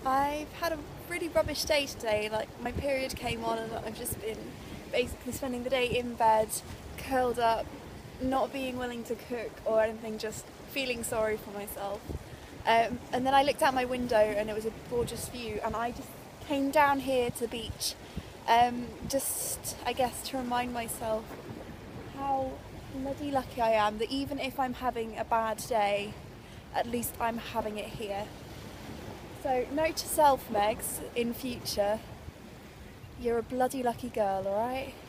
I've had a really rubbish day today. Like, my period came on and I've just been basically spending the day in bed, curled up, not being willing to cook or anything, just feeling sorry for myself. And then I looked out my window and it was a gorgeous view, and I just came down here to the beach, just, I guess, to remind myself how bloody lucky I am that even if I'm having a bad day, at least I'm having it here. So, note to self, Megs, in future, you're a bloody lucky girl, alright?